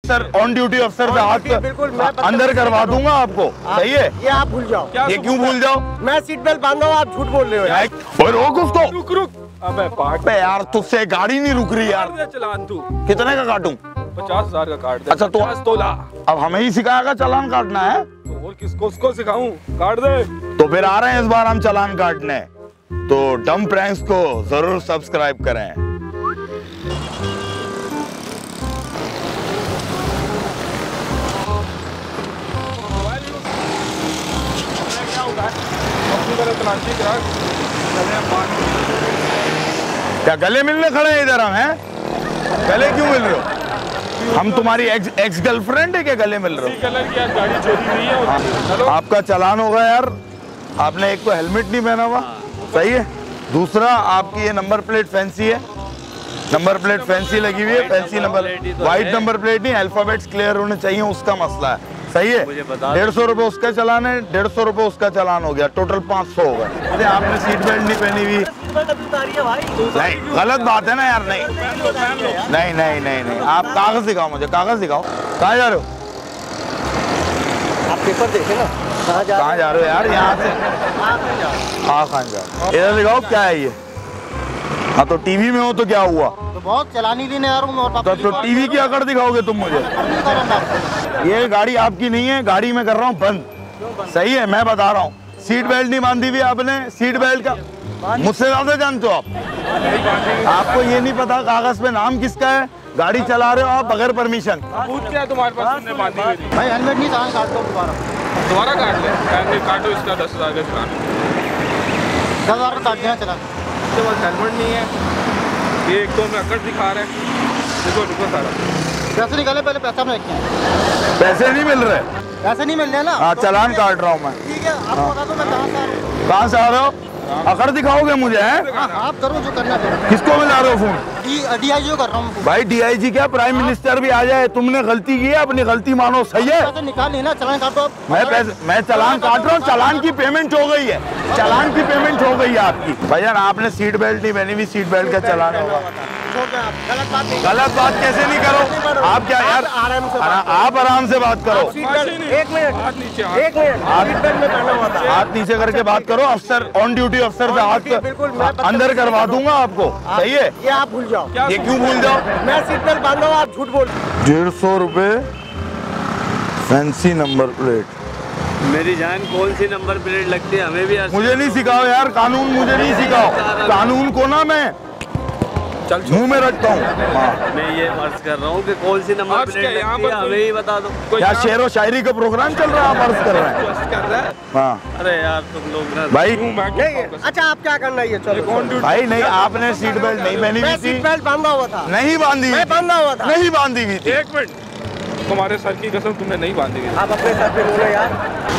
अफसर on duty अफसर से हाथ अंदर करवा दूंगा आपको। सही है, ये आप भूल जाओ। ये क्यों भूल जाओ? मैं सीट बेल्ट बांधा हूँ, आप झूठ बोल रहे हो यार। रोक उसको। रुक रुक। अबे पागल। अबे यार तुझसे गाड़ी नहीं रुक रही यार। चलान तू कितने का काटूं? 50,000 का काट दे। अच्छा तो 50 तोला। अब हमें ही सिखाएगा चालान काटना है? तो और किसको उसको सिखाऊं? काट दे। तो फिर आ रहे हैं इस बार हम चालान काटने। तो डम प्रैंक्स को जरूर सब्सक्राइब करें। क्या गले मिलने खड़े हैं इधर हम हैं? गले क्यों मिल रहे हो? हम तुम्हारी एक्स गर्लफ्रेंड है क्या गले मिल रहे हो? कलर की गाड़ी चोरी हुई है। आपका चालान होगा यार, आपने एक तो हेलमेट नहीं पहना हुआ। सही है। दूसरा आपकी ये नंबर प्लेट फैंसी है, नंबर प्लेट फैंसी लगी हुई है, fancy number, white number plate नहीं, अल्फाबेट्स क्लियर होने चाहिए, उसका मसला है। सही है। 150 रुपए उसका चालान है, 150 रुपए उसका चालान हो गया, टोटल 500 हो गया। अरे आपने सीट बेल्ट नहीं पहनी हुई। नहीं गलत बात है ना यार। नहीं नहीं नहीं नहीं नहीं, आप कागज दिखाओ, मुझे कागज दिखाओ। कहाँ जा रहे हो? आप पेपर देखे ना, कहाँ जा रहे हो यार? यहाँ से हाँ खान जा। इधर दिखाओ क्या है ये। हाँ तो टीवी में हो तो क्या हुआ? तो बहुत चलानी भी नहीं आ रहा हूँ। तो टीवी की अकड़ दिखाओगे तुम मुझे? ये गाड़ी आपकी नहीं है, गाड़ी में कर रहा हूँ बंद। सही है, मैं बता रहा हूँ। सीट बेल्ट नहीं बांधी हुई आपने, सीट बेल्ट का मुझसे ज्यादा जानते हो आप। आपको ये नहीं पता कागज पे नाम किसका है? गाड़ी चला रहे हो आप बगैर परमिशन। क्या तुम्हारे पास तुमने बांधी हुई थी? भाई हेलमेट नहीं, चालान काट दो दोबारा काट ले। काटो इसका 10,000 का चालान। 10,000 का काट देना चालान। इसके पास हेलमेट नहीं है, ये एक तो मैं अकड़ दिखा रहा है। देखो रुको सारा पैसे निकाले, पहले पैसा में रखें। पैसे नहीं मिल रहे? पैसे नहीं मिल रहे ना। हाँ चालान काट रहा हूँ मैं। ठीक है, आपको बता दो मैं कहाँ से आ रहा हूँ। कहाँ से आ रहे हो? अकड़ दिखाओगे मुझे है? आप करो जो करना है। किसको मिला रहे हो फोन? DIG कर रहा हूँ। भाई DIG क्या, प्राइम मिनिस्टर भी आ जाए, तुमने गलती की है, अपनी गलती मानो। सही है। पैसे निकाल लेना, चालान काटो। मैं चालान काट रहा हूँ, चालान की पेमेंट हो गई है, चालान की पेमेंट हो गई है आपकी। भैया आपने सीट बेल्ट नहीं पहनी हुई, सीट बेल्ट का चालान होगा। गलत बात कैसे नहीं करो आप? क्या यार आप आराम से बात करो। एक मिनट, हाथ नीचे करके बात करो। अफसर ऑन ड्यूटी अफसर से हाथ अंदर करवा दूंगा आपको। सही है। ये आप भूल जाओ। ये क्यों भूल जाओ? मैं सीट बेल्ट बांधा हूँ, आप झूठ बोल। 150 रुपए फैंसी नंबर प्लेट। मेरी जान कौन सी नंबर प्लेट लगती है? हमें भी मुझे नहीं सिखाओ यार, कानून मुझे नहीं सिखाओ। कानून को ना मैं मुंह में रखता हूँ। हाँ। मैं ये अर्ज कर रहा हूँ कि कौन सी नंबर प्लेट लगती है, हमें ही बता दो। क्या शेर व शायरी का प्रोग्राम चल रहा है, आप अर्ज कर रहे हैं? हाँ। अरे यार तुम लोग ना भाई अच्छा आप क्या करना है? चलो भाई नहीं, आपने सीट बेल्ट नहीं पहनी हुई थी। सीट बेल्ट बांधा हुआ था। नहीं बांधी, मैं बांधा हुआ था। नहीं बांधी हुई थी। एक मिनट, तुम्हारे सर की कसम तुमने नहीं बांधी हुई। आप अपने सर पे बोलो यार।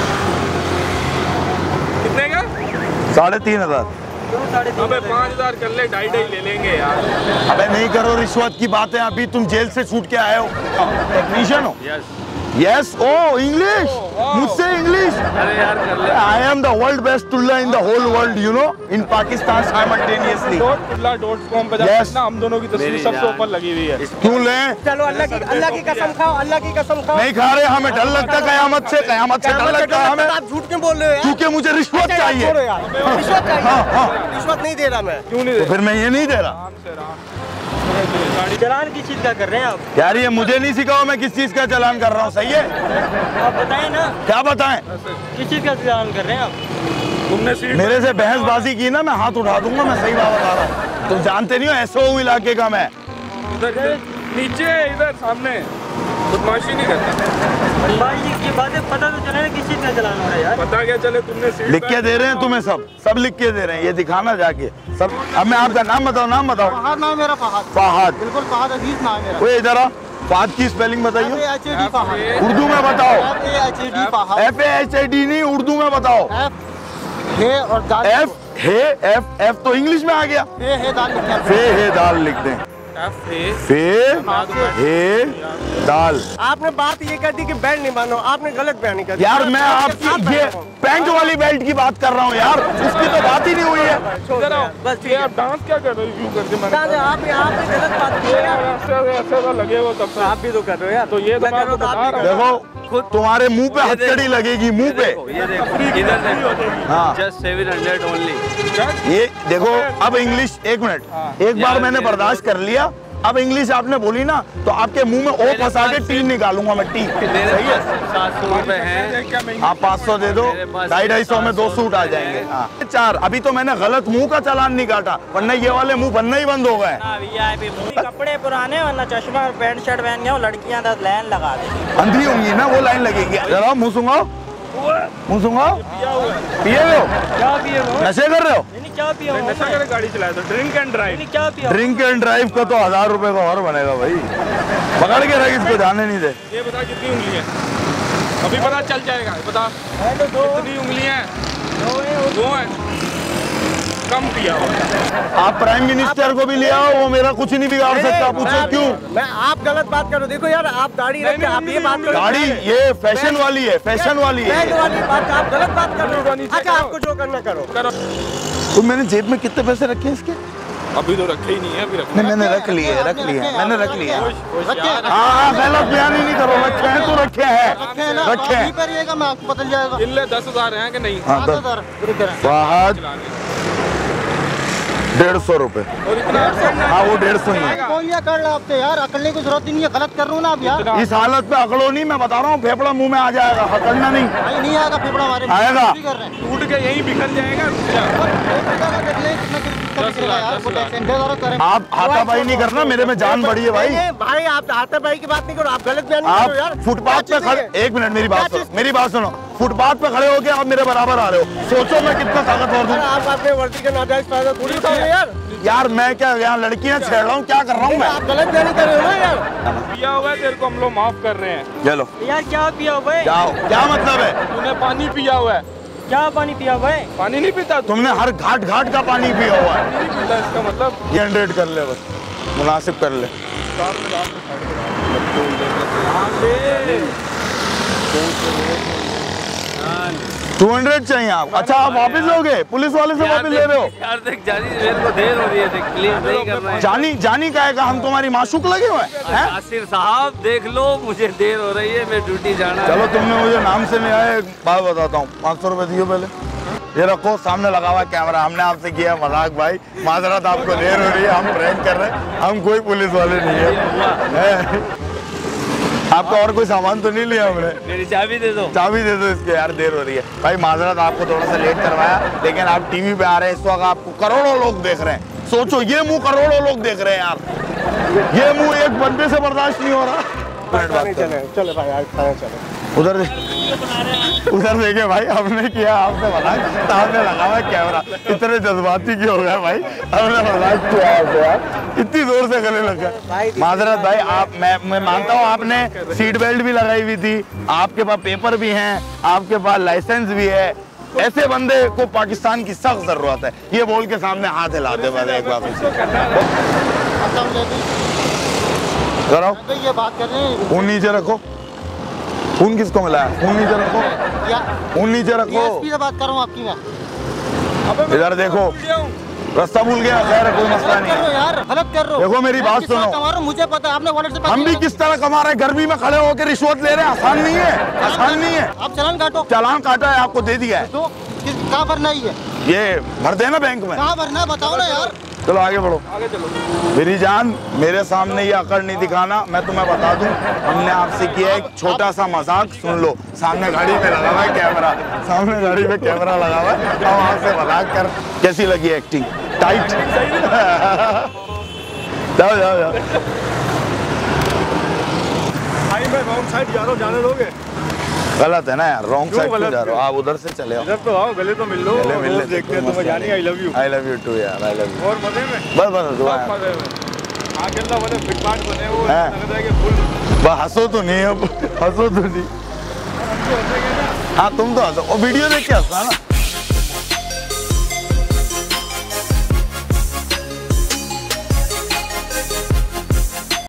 कितने का? 3,500। अबे 5,000 कर ले, 2.5 ले लेंगे यार। अबे नहीं करो, रिश्वत की बात है। अभी तुम जेल से छूट के आए हो, टेक्नीशियन हो। यस। ओ इंग्लिश, मुझसे इंग्लिश। अरे यार कर ले। I am the world best टुल्ला in the whole world, you know, in Pakistan simultaneously. .com पे जाकर हम दोनों की तस्वीर सबसे ऊपर लगी हुई है। क्यों लें? चलो अल्लाह की कसम खाओ, अल्लाह की कसम खाओ। नहीं खा रहे, हमें डर लगता है कयामत से, कयामत से डर लगता है हमें। आप झूठ क्यों बोल रहे हो यार? क्योंकि मुझे रिश्वत चाहिए। रिश्वत चाहिए? हाँ। रिश्वत नहीं दे रहा मैं। क्यों नहीं? तो फिर मैं ये नहीं दे रहा। चालान किस चीज का कर रहे हैं आप? यार ये मुझे नहीं सिखाओ मैं किस चीज का चालान कर रहा हूँ। सही है, आप बताएं ना। क्या बताएं? किस चीज का चालान कर रहे हैं आप? तुमने सीट मेरे से बहसबाजी की ना, मैं हाथ उठा दूंगा। मैं सही बात बता रहा हूँ। तुम जानते नहीं हो SO इलाके का मैं। इधर नीचे, इधर सामने बदमाशी नहीं करता। बदमाशी की बातें पता तो चले ना किस चीज का चालान हो रहा है यार। पता क्या चले तुमने सीट लिख के दे रहे हैं तुम्हें, सब लिख के दे रहे हैं। ये दिखाना जाके सब। अब मैं आपका नाम बताओ, नाम बताओ। फहद नाम है मेरा। फहद। बिल्कुल फहद अजीज नाम है मेरा। वो इधर आ, फहद की स्पेलिंग बताइए। FAHAD फहद। उर्दू में बताओ। FAHAD फहद। FAHAD नहीं, उर्दू में बताओ। F तो इंग्लिश में आ गया। फे है दाल लिख दें। फे दाल। आपने बात ये कर दी कि बेल्ट नहीं बांधो, आपने गलत बयानी कर दी। यार मैं आपकी ये पैंट वाली बेल्ट की बात कर रहा हूँ यार, उसकी तो बात ही नहीं हुई है। बस ये आप डांस क्या कर रहे हो यूं करके? मैंने आप गलत बात की है यार। ऐसे लगे हो तब से। आप भी तो कर रहे हो यार। तो ये तो मैं आपको बता रहा हूं। देखो तुम्हारे मुंह पे हथकड़ी लगेगी, मुंह पे। ये देखो इधर देखो। हाँ जस्ट 700 ओनली। ये देखो अब इंग्लिश, एक मिनट, एक बार मैंने बर्दाश्त कर लिया, अब इंग्लिश आपने बोली ना तो आपके मुंह में ओ फंसा के टी निकालूंगा मैं, टी। सही है, 700 रुपए हैं। आप 500 दे दो, 250 में 2 सूट आ जाएंगे। हाँ 4। अभी तो मैंने गलत मुंह का चालान नहीं काटा, वरना ये वाले मुंह बनना ही बंद हो गए। कपड़े पुराने वरना चश्मा और पैंट शर्ट पहन गए, लड़कियां 10 लाइन लगा देंगी। अंधी होंगी ना, वो लाइन लगेगी। जरा मुँह सुंगाओ, मुँह सुंगाओ। पिए हो? क्या पिए हो? नशे कर रहे हो? नहीं क्या पिए हो? नशा करके गाड़ी चलाया तो ड्रिंक एंड ड्राइव। क्या पिए हो? ड्रिंक एंड ड्राइव का तो 1000 रुपए का और बनेगा भाई। पकड़ के रख, इसको जाने नहीं दे। ये बता कितनी उंगली है? अभी पता चल जाएगा। बता कितनी उंगलियां हैं? 2 हैं। कम पिया हो। आप प्राइम मिनिस्टर को भी ले आओ, वो मेरा कुछ नहीं बिगाड़ सकता। पूछो क्यों? मैं आप गलत बात कर रहे हो। देखो यार आप गाड़ी रख के आप ये बात करो। गाड़ी ये फैशन वाली है, फैशन वाली है। बैंड वाली बात आप गलत बात कर रहे हो। अच्छा आपको जो करना करो। तो मैंने जेब में कितने पैसे रखे हैं इसके? अभी तो रखे ही नहीं है। अभी रखे नहीं, मैंने रख लिए, मैंने रख लिया। रखे हाँ गलत बयान ही नहीं करो, रखे हैं तो रखे हैं, रखे हैं। करिएगा मैं आपको बदल जाएगा। इल्ले 10,000 हैं कि नहीं? हाँ 150 रुपए। हाँ वो 150 ही है। कौन ये कर रहा आपसे यार? अकड़ने की जरूरत ही नहीं है, गलत कर रहा हूँ ना आप यार। इस हालत पे अकड़ो नहीं, मैं बता रहा हूँ फेफड़ा मुंह में आ जाएगा, अकड़ना नहीं। नहीं आएगा फेफड़ा हमारे में। आएगा। कर रहे हैं। टूट के यहीं बिखर जाएगा। आप हाथापाई नहीं करना, मेरे में जान बड़ी है भाई। भाई आप हाथापाई की बात नहीं करो, आप गलत बयान आप करो यार। फुटपाथ पे खड़े, एक मिनट मेरी बात सुनो, मेरी बात सुनो। फुटपाथ पे खड़े होके आप मेरे बराबर आ रहे हो, सोचो मैं कितना ताकतवर हूँ। आप अपने वर्दी के नाजायज फायदा थोड़ी उठा रहे यार। यार मैं क्या यहाँ लड़कियाँ छेड़ रहा हूँ, क्या कर रहा हूँ मैं? आप गलत बयान कर रहे हो ना यार। पिया हुआ है, तेरे को हम लोग माफ कर रहे हैं। चलो यार क्या पिया हुआ है? जाओ, क्या मतलब है? तूने पानी पिया हुआ है। क्या पानी पिया हुआ है? पानी नहीं पीता? तुमने हर घाट घाट का पानी पिया हुआ है। नहीं पीता इसका मतलब? ये 100 कर ले, बस मुनासिब कर ले। 200 चाहिए आप? अच्छा आप वापस लोगे? पुलिस वाले से वापस ले रहे हो? यार देख जानी मेरे को देर हो रही है, देख प्लीज नहीं करना है। जानी का है का हम तुम्हारी माशूक लगे हुए हैं? नासिर साहब देख लो, मुझे देर हो रही है, मैं ड्यूटी जाना है। चलो तुमने मुझे नाम से नहीं आया, एक बात बताता हूँ, 500 रुपए दियो पहले। ये रखो, सामने लगा हुआ कैमरा, हमने आपसे किया मजाक भाई, माजरत आपको देर हो रही है, हम प्रैंक कर रहे हैं, हम कोई पुलिस वाले नहीं है। आपका और कोई सामान तो नहीं लिया हमने? मेरी चाबी दे दो। चाबी दे दो इसके, यार देर हो रही है भाई, माजरत आपको थोड़ा सा लेट करवाया, लेकिन आप टीवी पे आ रहे हैं इस वक्त, आपको करोड़ों लोग देख रहे हैं। सोचो ये मुंह करोड़ों लोग देख रहे हैं यार, ये मुंह एक बंदे से बर्दाश्त नहीं हो रहा। चले भाई आज खाना चले। उधर देखिए भाई, हमने किया आपसे मजाक, सामने लगा हुआ कैमरा, इतने जज्बाती क्यों हो गए भाई? हमने मजाक किया आपसे यार, इतनी जोर से गले लगा। माजरत भाई, आप मैं मानता हूँ आपने सीट बेल्ट भी लगाई हुई थी, आपके पास पेपर भी हैं, आपके पास लाइसेंस भी है, ऐसे बंदे को पाकिस्तान की सख्त जरूरत है। ये बोल के सामने हाथ हिलाते बस एक बार कराओ। ये बात कर रहे हैं, खून नीचे रखो। खून किसको मिला है? खून नीचे रखो, खून नीचे रखो। एसपी से बात कर रहा हूँ आपकी मैं। इधर देखो, रास्ता भूल गया, खैर कोई मसला नहीं है यार, गलत कर रहे हो। देखो मेरी बात सुनो, मुझे पता है आपने वॉलेट से। हम भी किस तरह कमा रहे हैं, गर्मी में खड़े होकर रिश्वत ले रहे हैं, आसान नहीं है, आसान नहीं है। आप चालान काटो। चालान काटा है, आपको दे दिया है। तो कहाँ भरना ही है? ये भर देना बैंक में। कहाँ भरना है बताओ ना यार। चलो आगे बढ़ो। आगे चलो। मेरी जान, मेरे सामने ये अकड़ नहीं दिखाना, मैं तुम्हें बता दूं, हमने आपसे किया एक छोटा सा मजाक, सुन लो। सामने गाड़ी में लगा हुआ है कैमरा, सामने गाड़ी में कैमरा लगा हुआ है, हम आपसे मजाक कर। कैसी लगी एक्टिंग? टाइट। जाओ जाओ जाओ। भाई मैं रॉन्ग साइड जा रहा हूँ, जाने दोगे? गलत है ना यार, रॉन्ग साइड क्यों जा रहे हो? आप उधर से चले आओ। इधर तो आओ, गले तो मिल लो। गले मिल लेते, देखते हैं तुम्हें जानी। I love you. I love you too यार, आई लव यू। और मजे में? बस दुआ है। आगे अल्लाह वाले फिटपाट बने वो हैं? लग रहा है कि फुल। बस हंसो तो नहीं, अब हंसो तो नहीं। हाँ तुम तो हंसो, और वीडियो देख के हंसना ना।